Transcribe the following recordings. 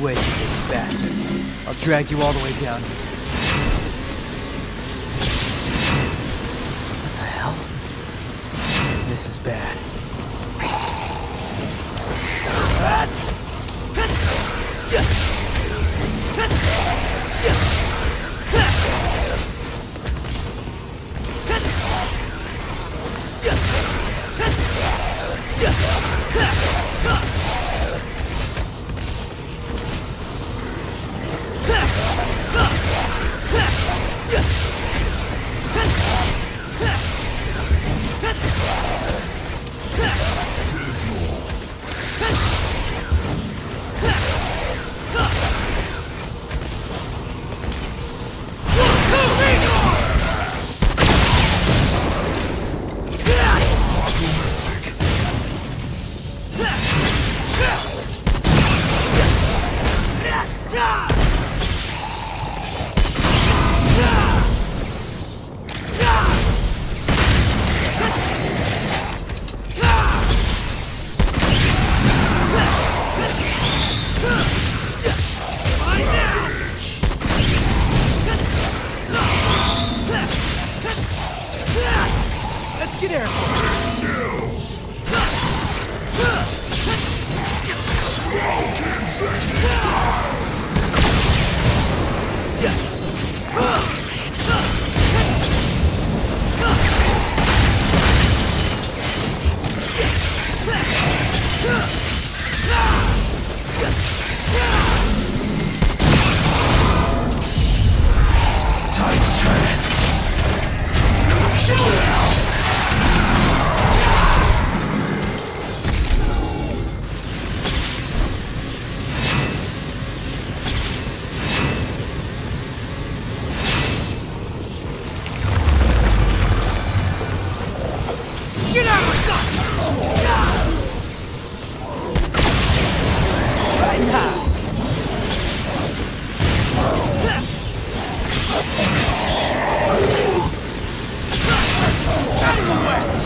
way, you big bastard. I'll drag you all the way down here. What the hell? This is bad. Let's get air. Get out of my Right now. Out of the way!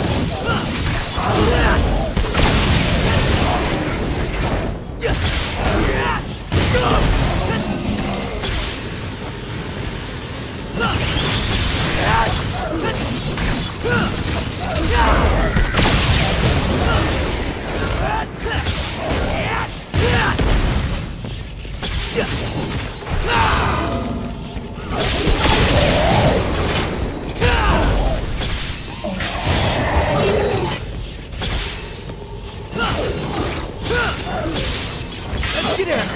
Let's get air.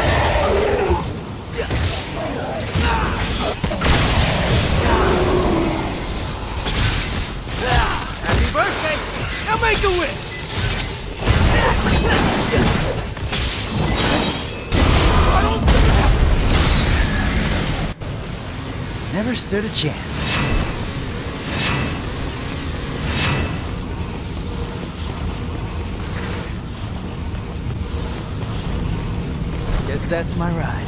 Happy birthday! Now make a wish! Never stood a chance. Guess that's my ride.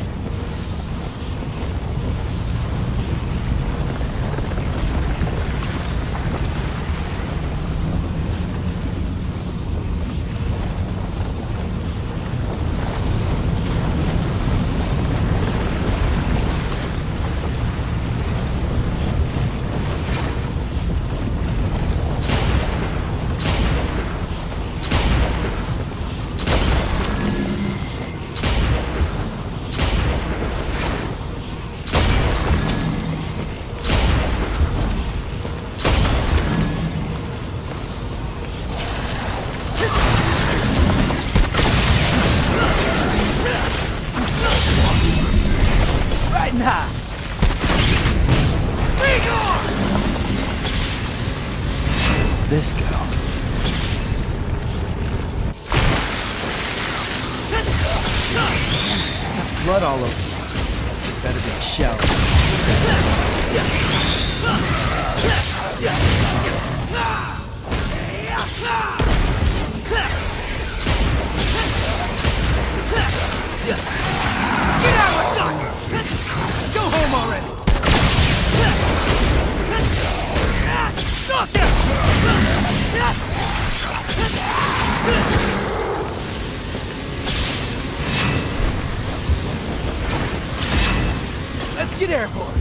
Nah. Where's this go? Got blood all over. Better be a shower. Get out of my sight! Go home already! Stop this! Let's get airborne.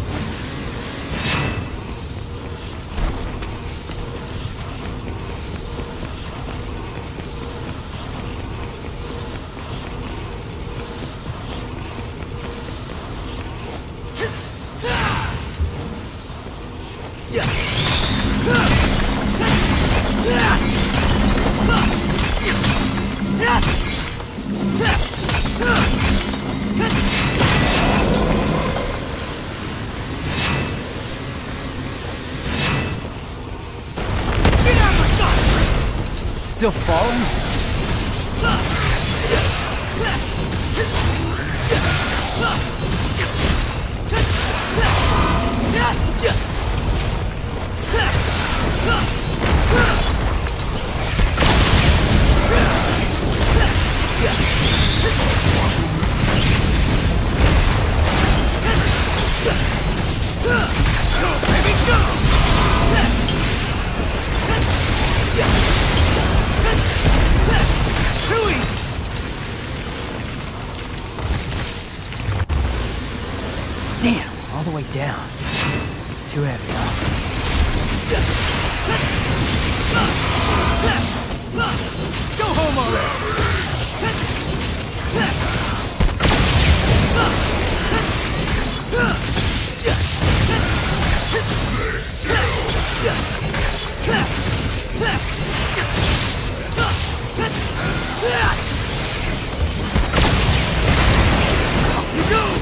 Still falling? Damn, all the way down. Too heavy, huh? Go home already! You go!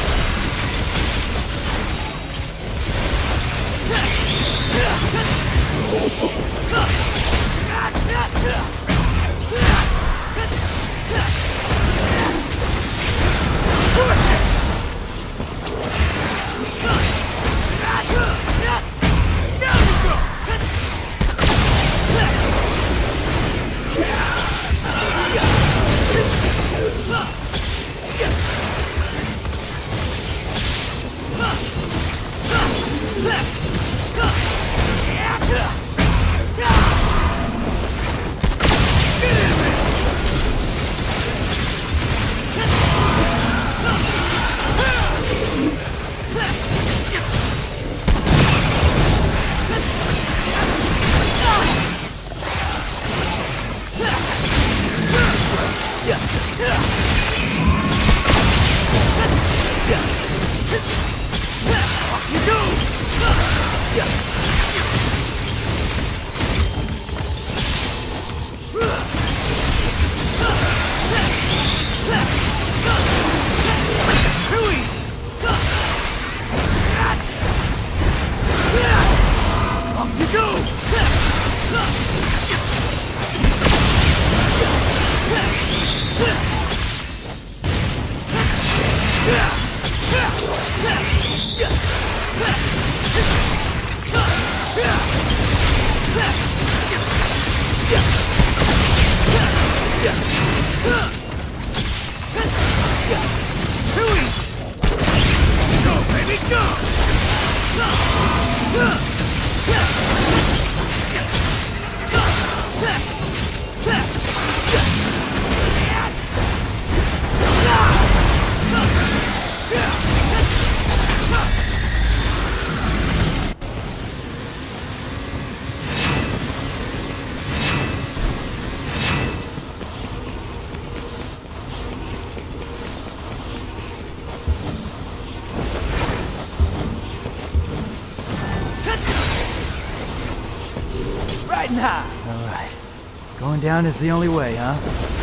Riding high. All right. Going down is the only way, huh?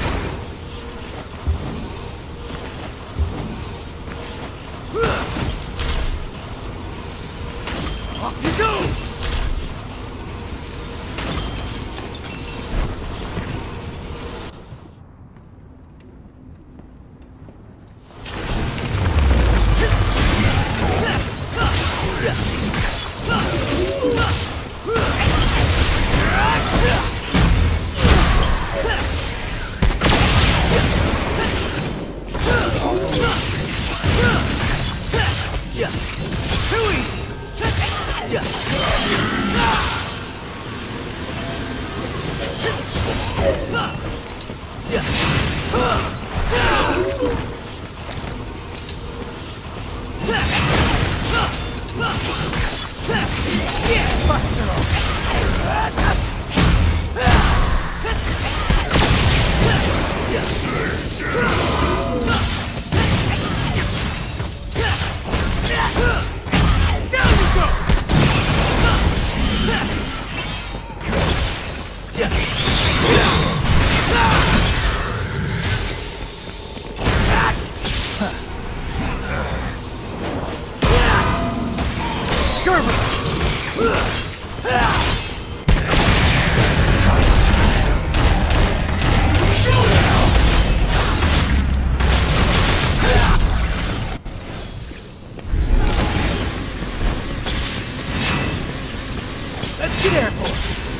Off you go! Let's get airborne.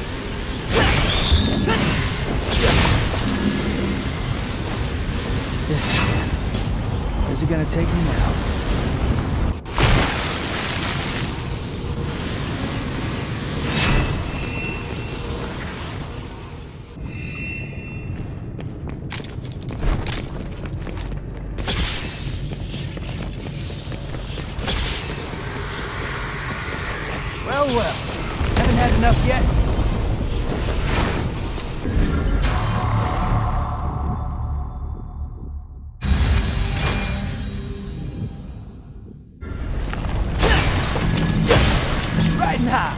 Is he gonna take me now? Well, haven't had enough yet? Riding high.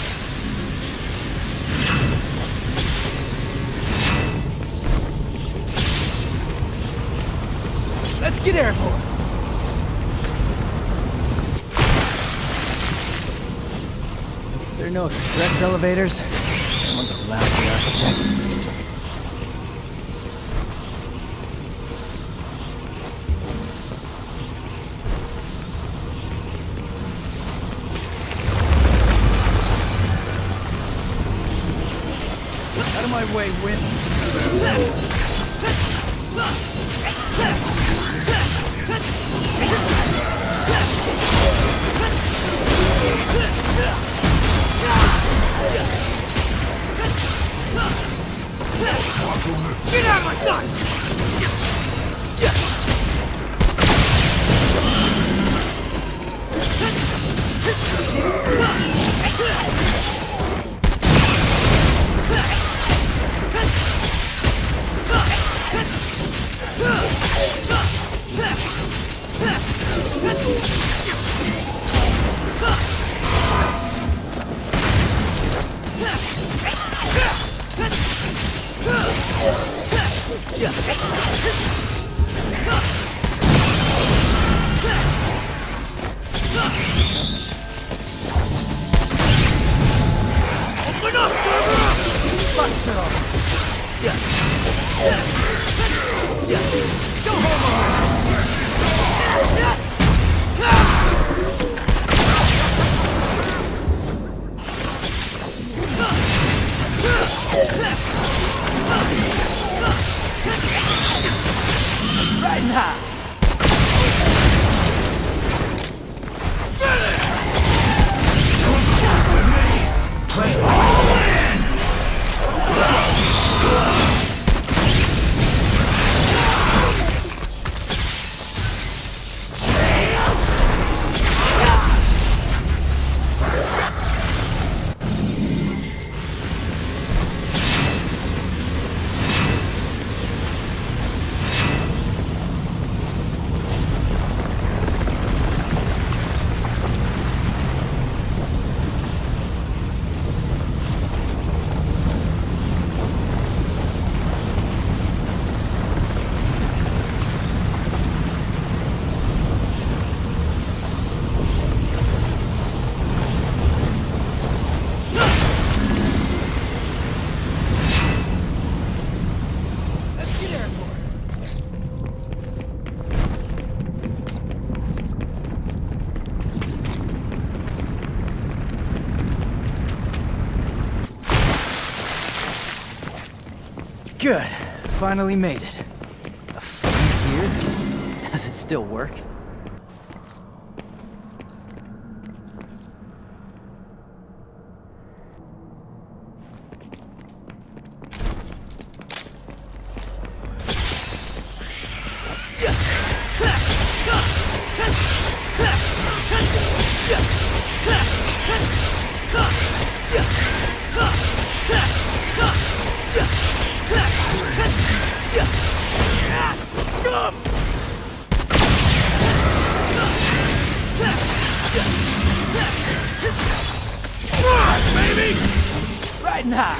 Let's get airborne. There are no express elevators. Someone's a lousy architect. Out of my way, Win. Get out of my sight! Open up, bust it off. Go riding high. Good. Finally made it. A phone here? Does it still work? Riding high.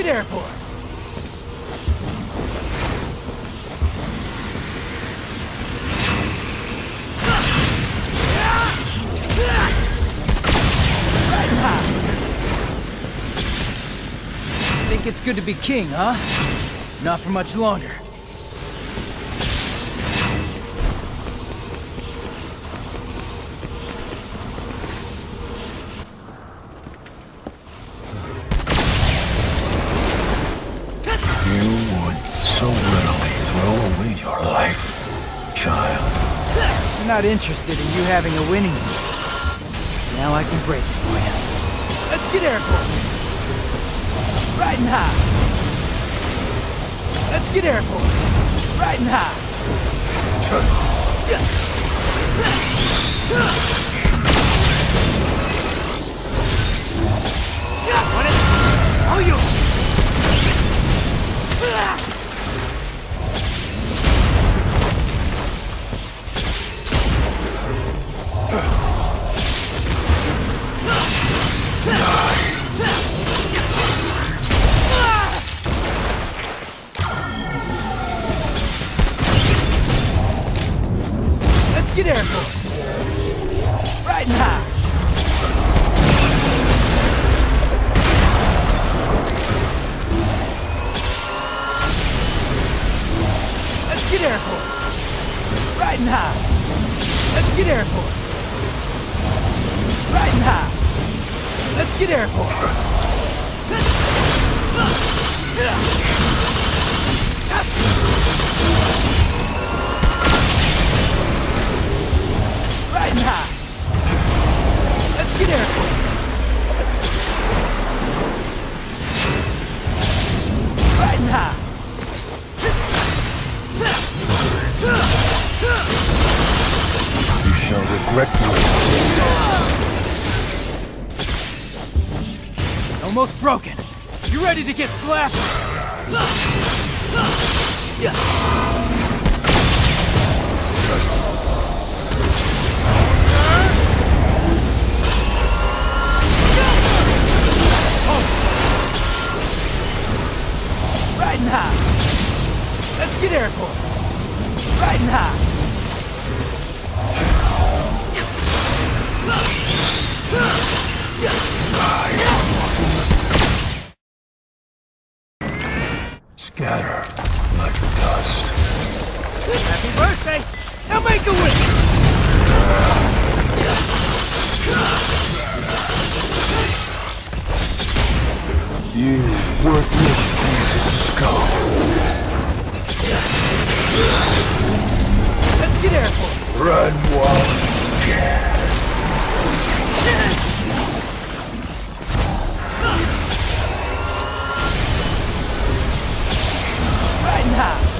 get airborne. Right high. Think it's good to be king, huh? Not for much longer. You would so readily throw away your life, child. I'm not interested in you having a winning streak. Now I can break it for you. Let's get airborne. Riding high. Let's get airborne. Riding high. Want it? Oh, you! Let's get airborne. Riding high. Let's get airborne. Riding high. Let's get airborne. Riding high. Let's get airborne. Riding high. Let's get airborne. Riding high. You shall regret your Almost broken. You ready to get slapped? Yeah. Riding high. Let's get airborne. Riding high. scatter like dust. Happy birthday! Now make a wish! You worthless piece of scum. Let's get airborne. Run while you can. Riding high.